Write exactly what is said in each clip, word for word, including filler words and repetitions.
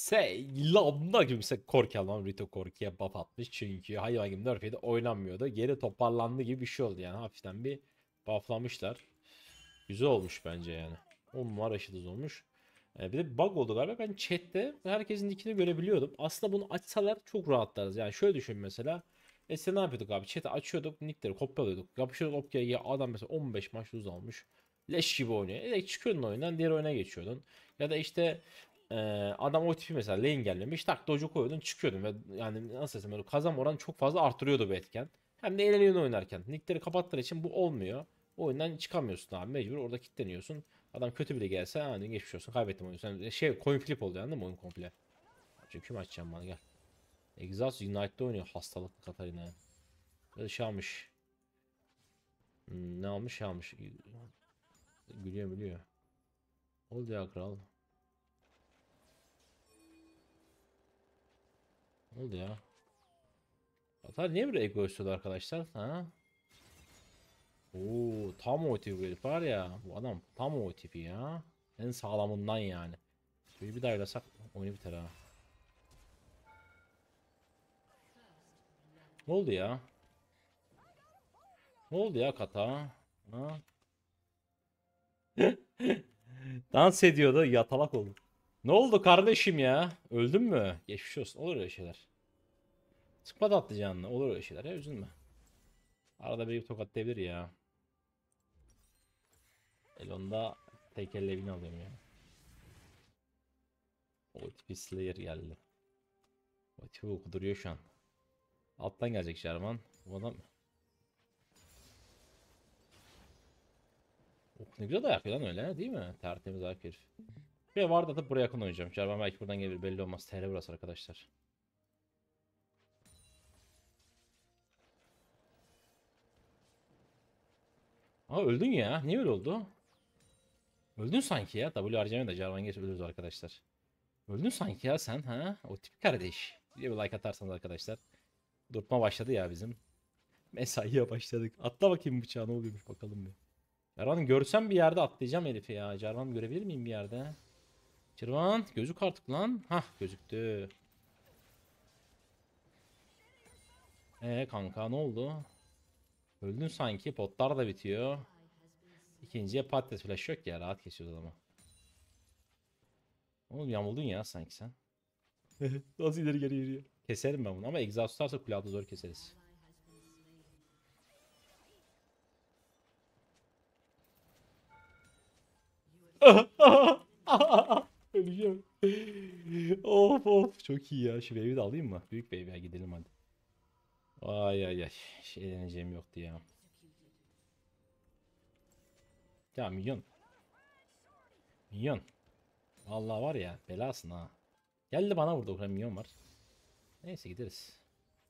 Selamlar gibi Korki alan Rito Korki'ye buff atmış çünkü hayvan gibi Nerf'de oynanmıyordu. Geri toparlandı gibi bir şey oldu yani hafiften bir bufflamışlar. Güzel olmuş bence yani. on numara aşırı olmuş. Ee, bir de bir bug oldu galiba. Ben chatte herkesin nickini görebiliyordum. Aslında bunu açsalar çok rahatlarız. Yani şöyle düşün mesela. Eskiden ne yapıyorduk abi? Chat'i açıyorduk, nickleri kopyalıyorduk. Yapışıyorduk okey ya adam mesela on beş maç lose almış. Leş gibi oynuyor. E çıkıyordun oyundan diğer oyuna geçiyordun. Ya da işte e, adam o tipi mesela lane gelmemiş. Tak dojo koyuyordun çıkıyordun. Ve yani nasıl desem böyle kazan oranı çok fazla artırıyordu bu etken. Hem de eğleniyorsun oynarken. Nickleri kapattığı için bu olmuyor. O oyundan çıkamıyorsun abi mecbur orada kilitleniyorsun. Adam kötü bile gelse hani geçmiş olsun kaybettim oyunu. Sen şey coin flip oldu yani değil mi oyun komple? Çünkü kim açacağım bana gel. Exhaust Unite'da oynuyor hastalıklı Katarina. Böyle şey almış. Hmm, ne almış şey almış. Gülüyor gülüyor. Oldu ya kral. Oldu ya. Katar niye böyle ego istiyordu arkadaşlar? Ha? Oo, tam o tipi herif var ya. Bu adam tam o tipi ya. En sağlamından yani. Şöyle bir daha oynasak oyunu biter ha. Ne oldu ya? Ne oldu ya kata? Ha? Dans ediyordu yatalak oldu. Ne oldu kardeşim ya? Öldün mü? Geçmiş olsun. Olur öyle şeyler. Sıkma da attı canını. Olur öyle şeyler ya üzülme. Arada bir tokatlayabilir ya. Elon'da tek elle evini alıyorum ya. O tipi Slayer geldi. O tipi okuduruyor şu an. Alttan gelecek Jarvan. Bu adam... Oh, ne güzel dayak lan öyle değil mi? Tertemiz ayak herif. Ve vardı da buraya yakın oynayacağım. Jarvan belki buradan gelir belli olmaz. T R burası arkadaşlar. Aa öldün ya. Niye öyle oldu? Öldün sanki ya. W harcamayı da Jarvan geç ölürüz arkadaşlar. Öldün sanki ya sen ha? O tip kardeş. Bir de bir like atarsanız arkadaşlar. Durma başladı ya bizim. Mesaiye başladık. Atla bakayım bıçağı ne oluyormuş bakalım bir. Jarvan'ı görsem bir yerde atlayacağım herifi ya. Jarvan görebilir miyim bir yerde? Jarvan gözük artık lan. Hah gözüktü. Ee kanka ne oldu? Öldün sanki potlar da bitiyor. İkinciye patates flash yok ya rahat kesiyoruz adamı. Oğlum yamuldun ya sanki sen. Nasıl ileri geri yürüyor? Keserim ben bunu ama exhaust tutarsa kule altı zor keseriz. Öleceğim. Of of çok iyi ya. Şu wave'i de alayım mı? Büyük wave'e gidelim hadi. Ay ay ay. Şey deneyeceğim yoktu ya. Ya milyon. Milyon. Vallahi var ya belasın ha. Geldi bana burada o kadar milyon var. Neyse gideriz.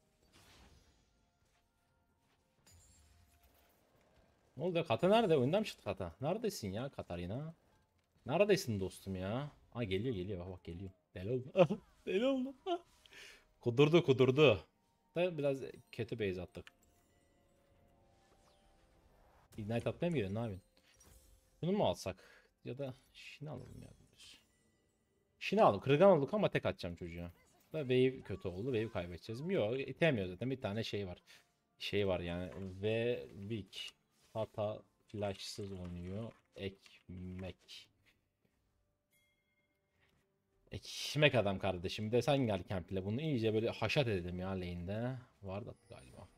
Ne oldu ya? Kata nerede? Oyundan mı çıktı Kata? Neredesin ya Katarina? Neredesin dostum ya? Ha geliyor geliyor bak bak geliyor. Deli oldu. Deli oldu. Kudurdu kudurdu. Da biraz kötü base attık. Ignite atmaya mı geliyor? Ne yapıyorsun? Bunu mu alsak? Ya da şunu alalım ya. Şunu alalım. Kırılgan olduk ama tek atacağım çocuğa. Da wave kötü oldu. Wave kaybedeceğiz. Yok itemiyor zaten. Bir tane şey var. Şey var yani. Ve Big. Hata flashsız oynuyor. Ekmek. Ekmek adam kardeşim. Bir de sen gel kemple. Bunu iyice böyle haşat edelim ya lane'de. Vardı galiba.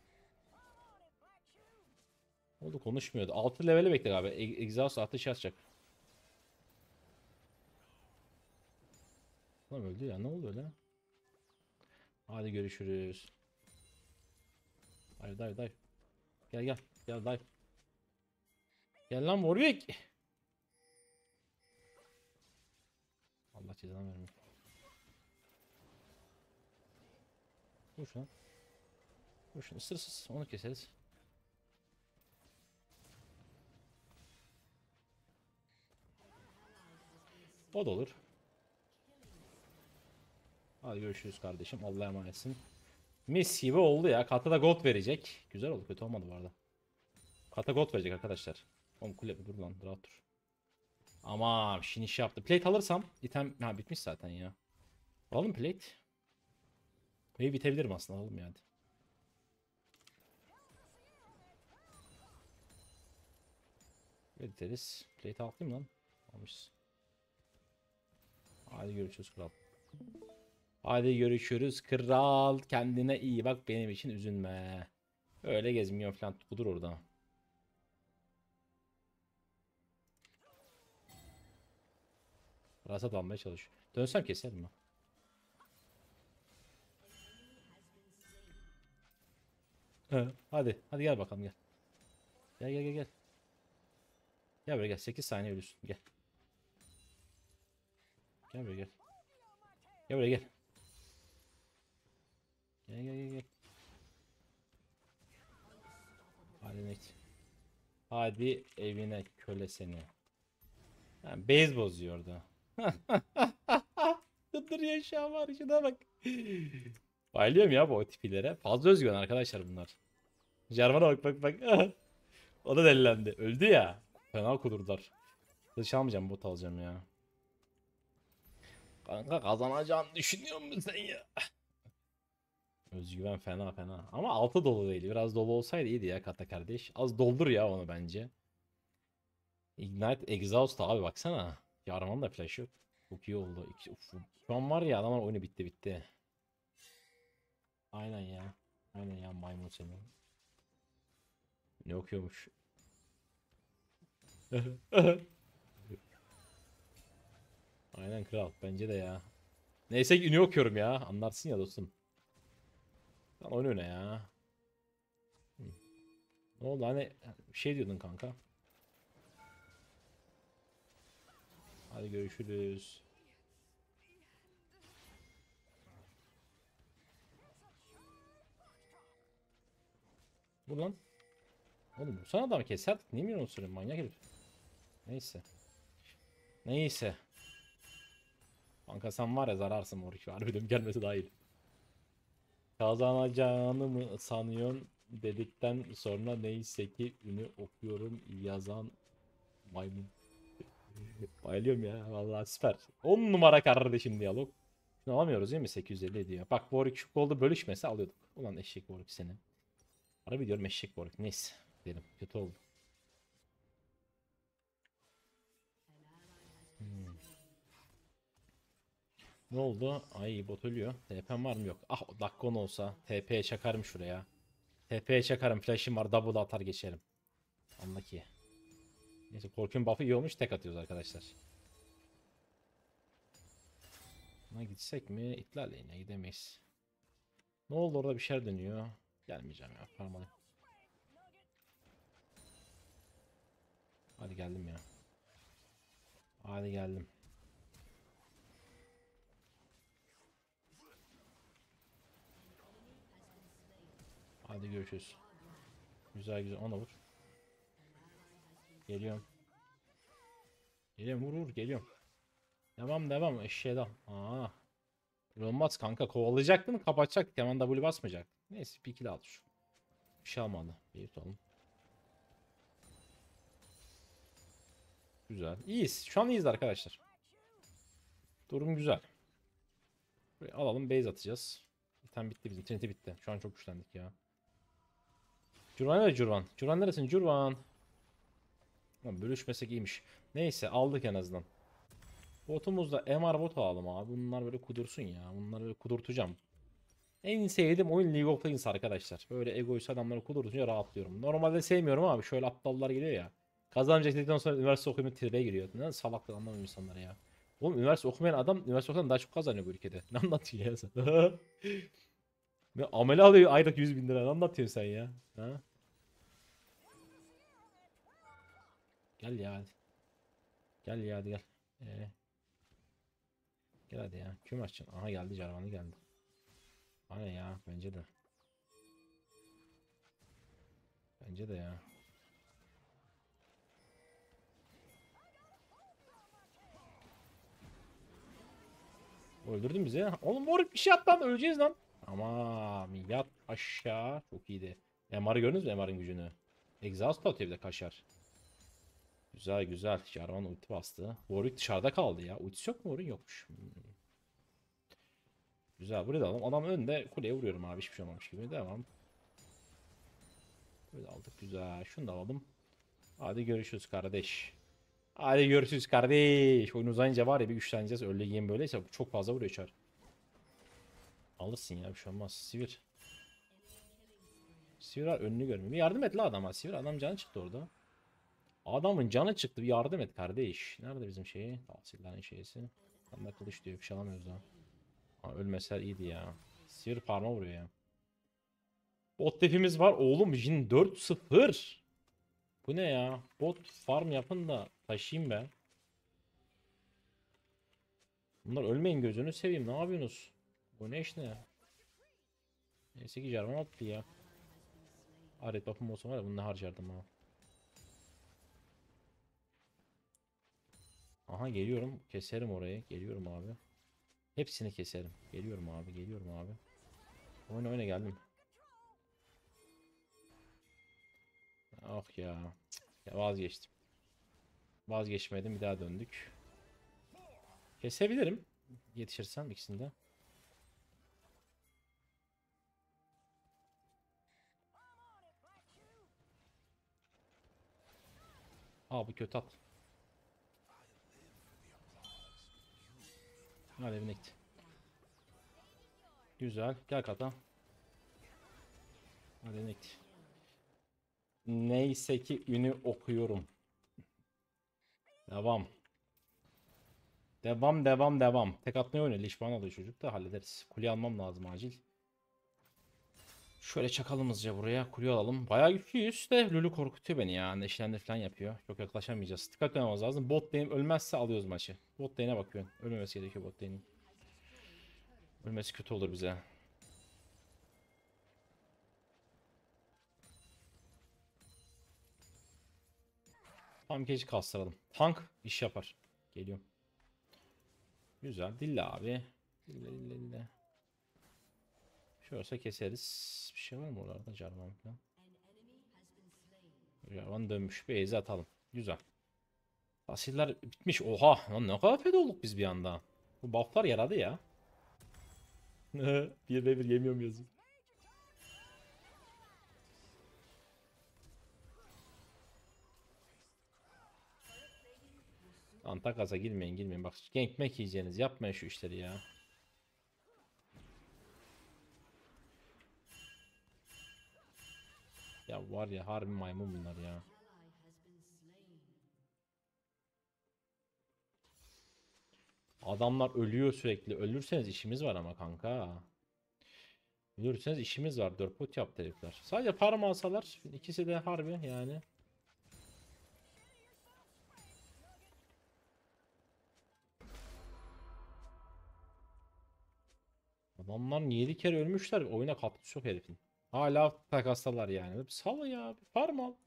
Oldu konuşmuyordu. altı leveli bekle abi. E Exhaust ateş atacak. Lan öldü ya. Ne oldu öyle? Hadi görüşürüz. Dive dive dive. Gel gel. Gel dive. Gel lan Warwick. Allah cezanı vermiyor. Vur şuna. Vur şunu. Isırsız. Onu keseriz. O da olur. Hadi görüşürüz kardeşim. Allah'a emanetsin. Mis gibi oldu ya. Kata da gold verecek. Güzel oldu. Kötü olmadı bu arada. Kata gold verecek arkadaşlar. Oğlum kule dur lan. Rahat dur. Ama şimdi şey yaptı. Plate alırsam item ha bitmiş zaten ya. Alalım plate. Ve bitebilirim aslında, alalım yani. Biteriz. Plate alayım lan. Almışız. Hadi görüşürüz kral. Hadi görüşürüz kral. Kendine iyi bak, benim için üzülme. Öyle gezmiyor falan, budur orada. Rasat almaya çalış. Dönsem keserim mi? Hadi. Hadi gel bakalım, gel. Gel gel gel gel. Gel buraya gel. sekiz saniye ölürsün. Gel. Gel buraya gel. Gel buraya gel. Gel gel gel gel. Hadi Nate. Hadi evine köle seni. Yani base bozuyor orada. Dur yaşa var, şuna bak. Bayılıyorum ya bu o tipilere. Fazla özgüven arkadaşlar bunlar. Jarvan'a bak bak bak. O da delilendi. Öldü ya. Fena kudurdular. Kılıç almayacağım, bot alacağım ya. Kanka kazanacağını düşünüyor musun sen ya? Özgüven fena fena. Ama altı dolu değil. Biraz dolu olsaydı iyiydi ya Kata kardeş. Az doldur ya onu bence. Ignite Exhaust abi baksana. Yarman da flash yok. Çok iyi oldu. İki, uf, şu an var ya, adamlar oyunu bitti bitti. Aynen ya. Aynen ya, maymun seni. Ne okuyormuş? Aynen kral. Bence de ya. Neyse ki ünlü okuyorum ya. Anlarsın ya dostum. Lan oyun öne ya. Hı. Ne oldu hani, bir şey diyordun kanka. Hadi görüşürüz. Vur lan. Oğlum sana adamı keserdik. Niye milyon sürüyorsun manyak herif. Neyse. Neyse. Kanka sen var ya zararsın Morik. Harbiden gelmesi daha iyi. Kazanacağını mı sanıyorsun dedikten sonra neyse ki ünü okuyorum yazan maymun. Bayılıyorum ya vallahi süper. on numara kardeşim diyalog. Şunu alamıyoruz değil mi? sekiz yüz elli ediyor. Bak Warwick şu golda bölüşmese alıyorduk. Ulan eşek Warwick seni. Harbi diyorum eşek Warwick. Neyse. Diyelim. Kötü oldu. Hmm. Ne oldu? Ay bot ölüyor. T P'm var mı? Yok. Ah o dakika on olsa. T P'ye çakarım şuraya. T P'ye çakarım. Flash'im var. Double atar geçerim. Anla ki. Neyse Korkun buff'ı iyi olmuş. Tek atıyoruz arkadaşlar. Buna gitsek mi? İtlal yine gidemeyiz. Ne oldu, orada bir şeyler dönüyor. Gelmeyeceğim ya. Parmalı. Hadi geldim ya. Hadi geldim. Hadi görüşürüz. Güzel güzel, ona vur. Geliyorum. Geliyorum, vur vur geliyorum. Devam devam eşeğe dal. Aa. Olmaz kanka, kovalayacaktın kapatacaktık, hemen W basmayacak. Neyse bir kill aldı şu. Bir şey almadı. Bir tutalım. Güzel. İyiyiz. Şu an iyiyiz arkadaşlar. Durum güzel. Buraya alalım, base atacağız. Bir tane bitti bizim. Trinity bitti. Şu an çok güçlendik ya. Curvan nerede Curvan? Curvan neresin Curvan? Lan bölüşmesek iyiymiş. Neyse aldık en azından. Botumuzda M R bot alalım abi. Bunlar böyle kudursun ya. Bunları böyle kudurtacağım. En sevdiğim oyun League of Legends arkadaşlar. Böyle egoist adamları kudurtunca rahatlıyorum. Normalde sevmiyorum abi. Şöyle aptallar geliyor ya. Kazanacak dedikten sonra üniversite okuyup tribe giriyor. Ne salaklık, anlamıyorum insanları ya. Oğlum üniversite okumayan adam üniversite okuyan daha çok kazanıyor bu ülkede. Ne anlatıyorsun ya sen? Ne amele alıyor aylık yüz bin lira. Ne anlatıyorsun sen ya? Ha? Gel ya hadi. Gel ya hadi gel. Ee, gel hadi ya. Kim açacaksın? Aha geldi, Jarvan'ı geldi. Aynen ya, bence de. Bence de ya. Öldürdün bizi. Oğlum moruk bir şey at lan, öleceğiz lan. Ama yat aşağı. Çok iyiydi. M R'ı gördünüz mü, M R'ın gücünü? Exhaust atıyor bir de kaşar. Güzel güzel. Jarvan ulti bastı. Warwick dışarıda kaldı ya. Ultisi yok mu Warwick? Yokmuş. Hmm. Güzel, burayı da alalım. Adam önde, kuleye vuruyorum abi, hiçbir şey olmamış gibi. Devam. Burayı da aldık, güzel. Şunu da alalım. Hadi görüşürüz kardeş. Hadi görüşürüz kardeş. Oyun uzayınca var ya bir güçleneceğiz. Öyle yiyeyim böyleyse çok fazla vuruyor çar. Alırsın ya, bir şey olmaz. Sivir. Sivir var, önünü görmüyor. Bir yardım et la adama. Sivir, adam canı çıktı orada. Adamın canı çıktı. Bir yardım et kardeş. Nerede bizim şeyi? Tahsillerin şeysi. Bende kılıç diyor. Bir şey alamıyoruz daha. Ha, ölmeseler iyiydi ya. Sivir parma vuruyor ya. Bot defimiz var. Oğlum Jin dört sıfır. Bu ne ya? Bot farm yapın da taşıyayım be. Bunlar ölmeyin, gözünü seveyim. Ne yapıyorsunuz? Bu ne iş ne? Neyse ki Jarvan attı ya. Aret buff'um olsa var ya, bunu ne harcardım ha. Aha geliyorum. Keserim orayı. Geliyorum abi. Hepsini keserim. Geliyorum abi. Geliyorum abi. Oyna oyna, geldim. Ah ya. Cık, ya vazgeçtim. Vazgeçmedim, bir daha döndük. Kesebilirim. Yetişirsem ikisini de. Aa, bu kötü at. Hadi evine git. Güzel. Gel kata. Hadi evine git. Neyse ki ünü okuyorum. Devam. Devam devam devam. Tek atmayı oynuyor. Lişman alıyor çocuk da, hallederiz. Kuleyi almam lazım acil. Şöyle çakalım hızlıca buraya. Kuleyi alalım. Bayağı güçlüyüz de Lulu korkutuyor beni ya. Neşelendi falan yapıyor. Çok yaklaşamayacağız. Dikkat etmemiz lazım. Bot lane ölmezse alıyoruz maçı. Bot lane'e bakıyorsun. Ölmemesi gerekiyor bot lane'in. Ölmesi kötü olur bize. Tam gece kastıralım. Tank iş yapar. Geliyorum. Güzel. Dille abi. Dille dille dille. Şöyle keseriz. Bir şey var mı oralarda? Jarvan falan. Jarvan dönmüş. Beyzi atalım. Güzel. Asiller bitmiş. Oha. Lan ne kadar fed olduk biz bir anda. Bu bufflar yaradı ya. bir ve bir yemiyorum yazıyor. Antakas'a girmeyin girmeyin. Bak gankmek yiyeceğiniz. Yapmayın şu işleri ya. Ya var ya, harbi maymun bunlar ya. Adamlar ölüyor sürekli. Ölürseniz işimiz var ama kanka. Ölürseniz işimiz var. Dört pot yaptı herifler. Sadece farm alsalar ikisi de harbi yani. Adamlar yedi kere ölmüşler. Oyuna katkısı yok herifin. Hala takastalar yani. Sal ya. Bir farm al.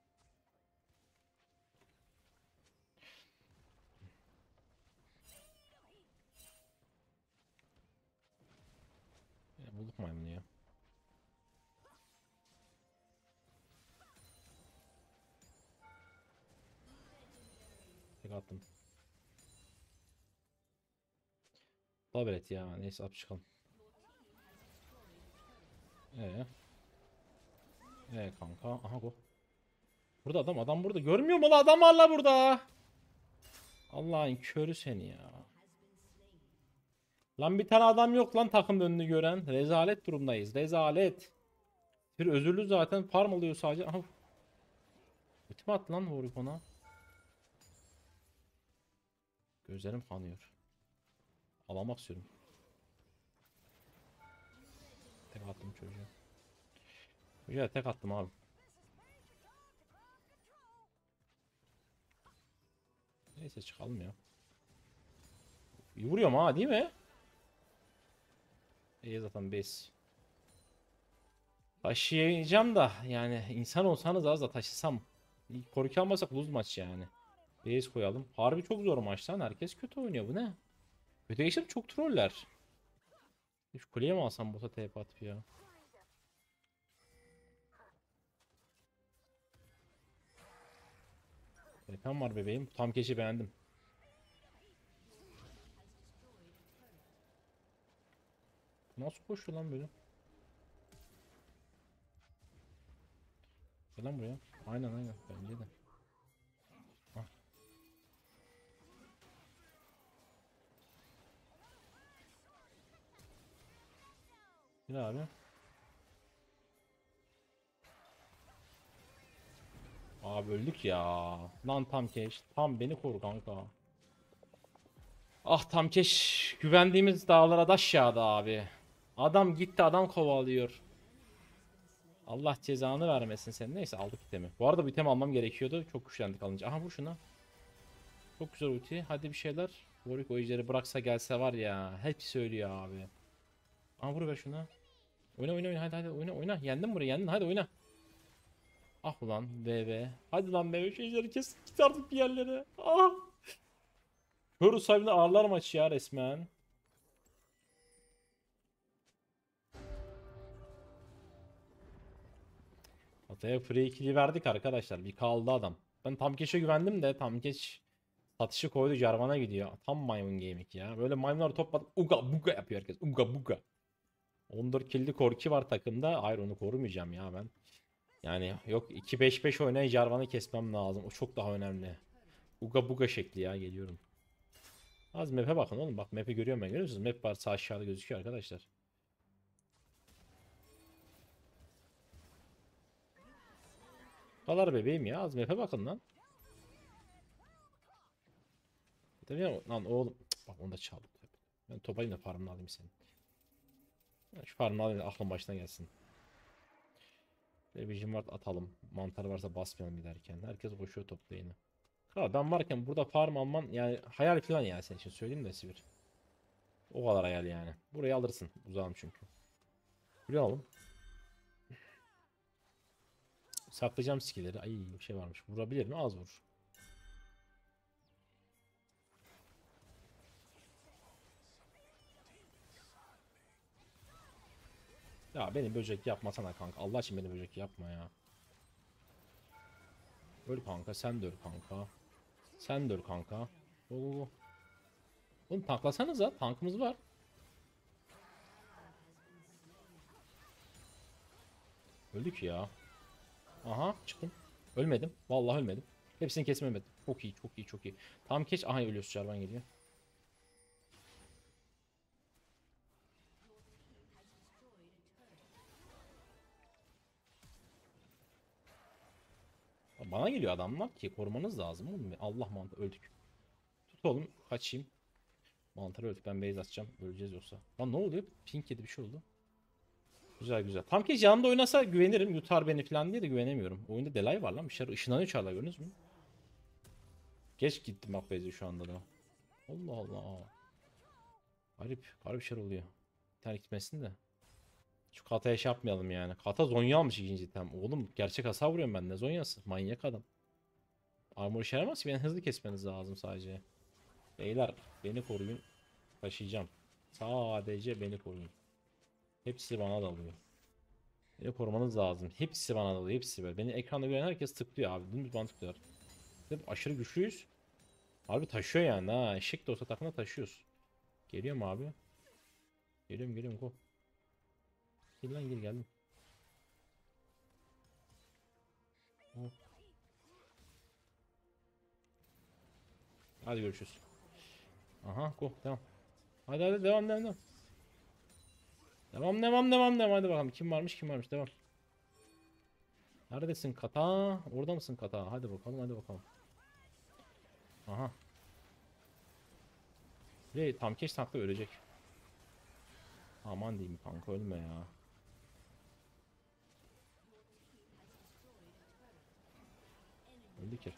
Ya, bulduk maymunu ya. Tek attım. Tablet ya. Neyse at çıkalım. Ee, ee kanka. Aha bu. Burada adam adam burada. Görmüyor mu lan, adam var la burada. Allah'ın körü seni ya. Lan bir tane adam yok lan takımda önünü gören. Rezalet durumdayız. Rezalet. Bir özürlü zaten, farm alıyor sadece. Aha. Ultimi at lan vurup ona. Gözlerim kanıyor. Alamak istiyorum. Tek attım çocuğa. Çocuğa tek attım abi. Neyse çıkalım ya. İyi vuruyorum ha, değil mi? İyi zaten base. Taşıyacağım da yani, insan olsanız az da taşısam. Korku almasak lose maç yani. Base koyalım. Harbi çok zor maç lan. Herkes kötü oynuyor, bu ne? Kötü geçtim, çok troller. Şu kuleye mi alsam bota T P atıp ya? T P'm var bebeğim. Tam keçi beğendim. Nasıl koşuyor lan böyle? Gel lan buraya. Aynen aynen bence de. Hah. Gel abi. Abi öldük ya. Lan Tamkeş. Tam beni koru kanka. Ah Tamkeş. Güvendiğimiz dağlara taş yağdı abi. Adam gitti adam kovalıyor. Allah cezanı vermesin sen. Neyse aldık itemi. Bu arada bu itemi almam gerekiyordu. Çok güçlendik alınca. Aha vur şuna. Çok güzel ulti. Hadi bir şeyler. Warwick o ejderi bıraksa gelse var ya. Hepsi söylüyor abi. Aha vur ver şuna. Oyna oyna oyna hadi hadi oyna oyna. Yendin burayı yendin hadi oyna. Ah ulan B B. Hadi lan B B şu ejderi kes. Git artık bir yerlere. Ah. Horus sahibine ağırlar maçı ya resmen. Ataya free kill'i verdik arkadaşlar. Bir kaldı adam. Ben Tamkeş'e güvendim de Tamkeş satışı koydu Jarvan'a gidiyor. Tam maymun gaming ya. Böyle maymunlar topladık. Uga buga yapıyor herkes. Uga buga. on dört kill'li Korki var takımda. Hayır onu korumayacağım ya ben. Yani yok iki beş beş oynayın Jarvan'ı kesmem lazım. O çok daha önemli. Uga buga şekli ya geliyorum. Az map'e bakın oğlum. Bak map'i görüyorum ben. Görüyor musunuz? Map var sağ aşağıda gözüküyor arkadaşlar. Kalar bebeğim ya. Az map'e bakın lan. Tabii ya, lan oğlum. Cık, bak onu da çaldım. Ben topayım da farmını alayım senin. Ya şu farmını alayım da aklım başına gelsin. Revision var atalım. Mantar varsa basmayalım giderken. Herkes koşuyor topla yine. Ha ben varken burada farm alman yani hayal falan yani senin için söyleyeyim de Sivir. O kadar hayal yani. Burayı alırsın. Uzağım çünkü. Buraya alalım. Saklayacağım skill'leri. Ay bir şey varmış. Vurabilir mi? Az vur. Ya beni böcek yapmasana kanka. Allah için beni böcek yapma ya. Öl kanka. Sen de öl kanka. Sen de öl kanka. Oo. Oğlum tanklasanıza. Tankımız var. Öldük ya. Aha çıktım. Ölmedim. Vallahi ölmedim. Hepsini kesmemedim. Çok iyi, çok iyi, çok iyi. Tam keç. Aha ölüyorsun. Jarvan geliyor. Bana geliyor adamlar ki korumanız lazım oğlum. Allah mantar öldük. Tut oğlum kaçayım. Mantar öldük ben base atacağım. Öleceğiz yoksa. Lan ne oluyor? Pink yedi bir şey oldu. Güzel güzel. Tam ki yanımda oynasa güvenirim. Yutar beni falan diye de güvenemiyorum. Oyunda delay var lan. Bir şey ışınlanıyor çağlar gördünüz mü? Geç gittim bak base'e şu anda da. Allah Allah. Garip. Garip bir şey oluyor. Terk gitmesin de. Şu kataya şey yapmayalım yani. Kata Zonya almış ikinci item. Oğlum gerçek hasar vuruyorum ben ne Zonya'sı. Manyak adam. Armor işe yaramaz ki. Beni hızlı kesmeniz lazım sadece. Beyler beni koruyun. Taşıyacağım. Sadece beni koruyun. Hepsi bana dalıyor. Beni korumanız lazım. Hepsi bana dalıyor. Hepsi böyle. Beni ekranda gören herkes tıklıyor abi. Dümdüz bana tıklıyor. Hep aşırı güçlüyüz. Harbi taşıyor yani ha. Eşek de olsa takımda taşıyoruz. Geliyorum abi. Geliyorum geliyorum go. Gel lan gel geldim. Hop. Hadi görüşürüz. Aha go tamam. Hadi hadi devam devam devam. Devam devam devam devam hadi bakalım kim varmış kim varmış devam. Neredesin kata? Orada mısın kata? Hadi bakalım hadi bakalım. Aha. Ve tam keş tankla ölecek. Aman diyeyim kanka ölme ya. Öldü ki.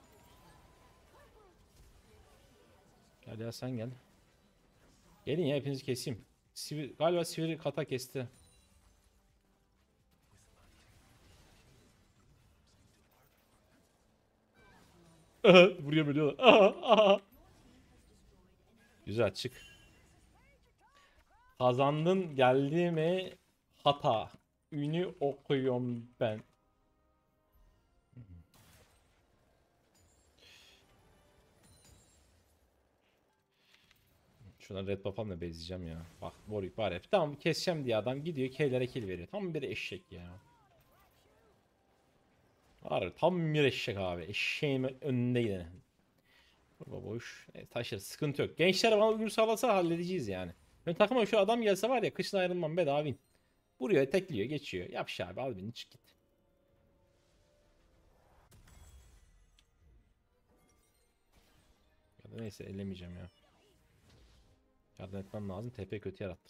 Gel ya sen gel. Gelin ya hepinizi keseyim. Sivir, galiba Sivri kata kesti. Buraya bölüyorlar. Güzel çık. Kazandın geldi mi hata. Ünü okuyorum ben. Şuradan red buff'ımla da bezleyeceğim ya. Bak Warwick var ya. Tamam keseceğim diye adam gidiyor K'lere kill veriyor. Tam bir eşek ya. Var tam bir eşek abi. Eşeğimin önünde gidene. Baba boş. E, taşır sıkıntı yok. Gençler bana uyum sağlasa halledeceğiz yani. Ben takıma şu adam gelse var ya kışın ayrılmam bedava win. Vuruyor tekliyor geçiyor. Yapış abi al beni çık git. Ya da neyse ellemeyeceğim ya. Yardım etmem lazım. T P kötü yarattık.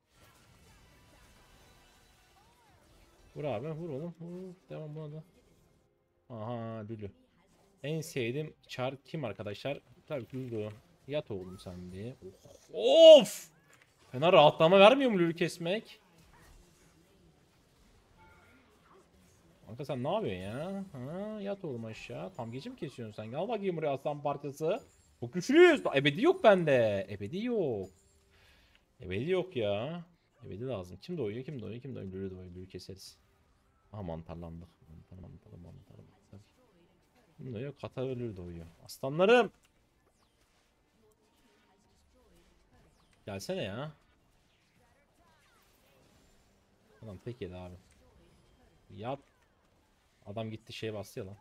Vur abi vur oğlum. Vur. Devam buna da. Aha Lülü. En sevdiğim çar kim arkadaşlar? Tabii ki Lülü. Yat oğlum sen bir. Of! Of! Fena rahatlama vermiyor mu Lülü kesmek? Kanka sen ne yapıyorsun ya? Ha, yat oğlum aşağı. Tam gece mi kesiyorsun sen? Gel bakayım buraya aslan parçası. Çok güçlüyüz. Ebedi yok bende. Ebedi yok. Ebedi yok ya. Ebedi lazım. Kim doyuyor? Kim doyuyor? Kim doyuyor? Lülü doyuyor. Lülü keseriz. Aha mantarlandık. Mantar mantar mantar mantar. Kim doyuyor? Katar ve Lülü doyuyor. Aslanlarım. Gelsene ya. Adam tek yedi abi. Yat. Adam gitti şeye bastı ya lan.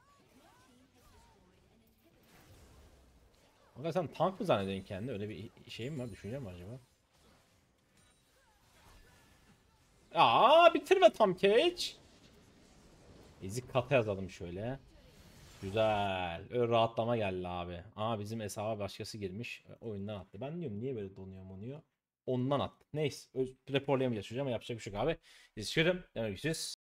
Kanka sen tank mı zannediyorsun kendini? Öyle bir şeyim var, düşüncem var acaba? Aa bitirme tam keç. Ezik kata yazalım şöyle. Güzel. Öyle rahatlama geldi abi. Aa bizim hesaba başkası girmiş. Oyundan attı. Ben diyorum niye böyle donuyor monuyor. Ondan attı. Neyse. Raporlayamayacağız çocuğum ama yapacak bir şey yok abi. İzliyorum. Demek üzere.